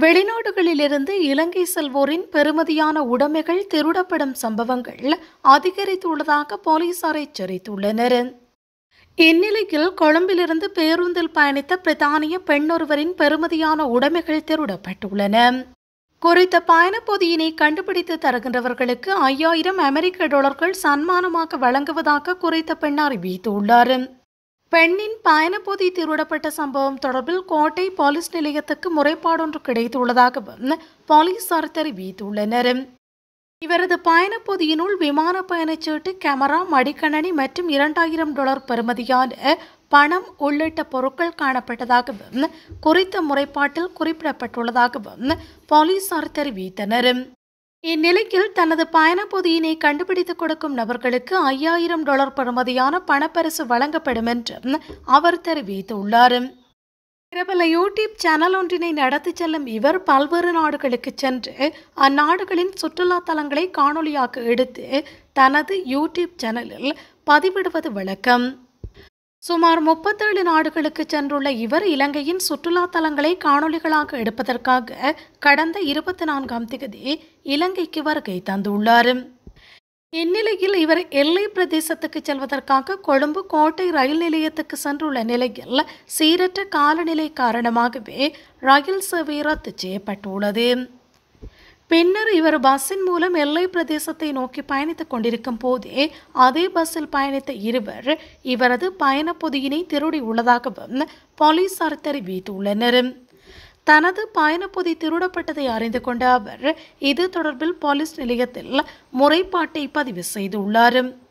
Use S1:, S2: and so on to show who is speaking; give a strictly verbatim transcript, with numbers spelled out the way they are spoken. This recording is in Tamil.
S1: வெளிநாடுகளிலிருந்து இலங்கை செல்வோரின் பெறுமதியான உடைமைகள் திருடப்படும் சம்பவங்கள் அதிகரித்துள்ளதாக போலீசார் எச்சரித்துள்ளனர். இந்நிலையில் கொழும்பிலிருந்து பேருந்தில் பயணித்த பிரித்தானிய பெண்ணொருவரின் பெறுமதியான உடைமைகள் திருடப்பட்டுள்ளன. குறித்த பயணப்பொதியினை கண்டுபிடித்து தருகின்றவர்களுக்கு ஐயாயிரம் அமெரிக்க டாலர்கள் சன்மானமாக வழங்குவதாக குறித்த பெண் அறிவித்துள்ளார். பெண்ணின் பயணப்பொதி திருடப்பட்ட சம்பவம் தொடர்பில் கோட்டை போலீஸ் நிலையத்துக்கு முறைப்பாடொன்று கிடைத்துள்ளதாகவும் போலீசார் தெரிவித்துள்ளனர். இவரது பயணப்பொதியினுள் விமான பயணச்சீட்டு, கேமரா, மடிக்கணனி மற்றும் இரண்டாயிரம் டாலர் பெறுமதியான பணம் உள்ளிட்ட பொருட்கள் காணப்பட்டதாகவும் குறித்த முறைப்பாட்டில் குறிப்பிடப்பட்டுள்ளதாகவும் போலீசார் தெரிவித்தனர். இந்நிலையில் தனது பயணப்பொதியினை கண்டுபிடித்துக் கொடுக்கும் நபர்களுக்கு ஐயாயிரம் டாலர் பெறுமதியான பணப்பரிசு வழங்கப்படும் என்றும் அவர் தெரிவித்துள்ளார். பிரபல யூடியூப் சேனல் ஒன்றினை நடத்தி செல்லும் இவர் பல்வேறு நாடுகளுக்கு சென்று அந்நாடுகளின் சுற்றுலா தலங்களை காணொலியாக எடுத்து தனது யூடியூப் சேனலில் பதிவிடுவது வழக்கம். சுமார் முப்பத்தேழு நாடுகளுக்கு சென்றுள்ள இவர் இலங்கையின் சுற்றுலா தலங்களை காணொலிகளாக எடுப்பதற்காக கடந்த இருபத்தி நான்காம் தேதி இலங்கைக்கு வருகை தந்துள்ளார். இந்நிலையில் இவர் எல்லை பிரதேசத்துக்கு செல்வதற்காக கொழும்பு கோட்டை ரயில் நிலையத்துக்கு சென்றுள்ள நிலையில் சீரற்ற காலநிலை காரணமாகவே ரயில் சேவை ரத்து செய்யப்பட்டுள்ளது. பின்னர் இவர் பஸ்ஸின் மூலம் எல்லை பிரதேசத்தை நோக்கி பயணித்துக் கொண்டிருக்கும் போதே அதே பஸ்ஸில் பயணித்த இருவர் இவரது பயணப்பொதியினை திருடி உள்ளதாகவும் போலீசார் தெரிவித்துள்ளனர். தனது பயணப்பொதி திருடப்பட்டதை அறிந்து கொண்ட அவர் இது தொடர்பில் போலீஸ் நிலையத்தில் முறைப்பாட்டை பதிவு செய்துள்ளார்.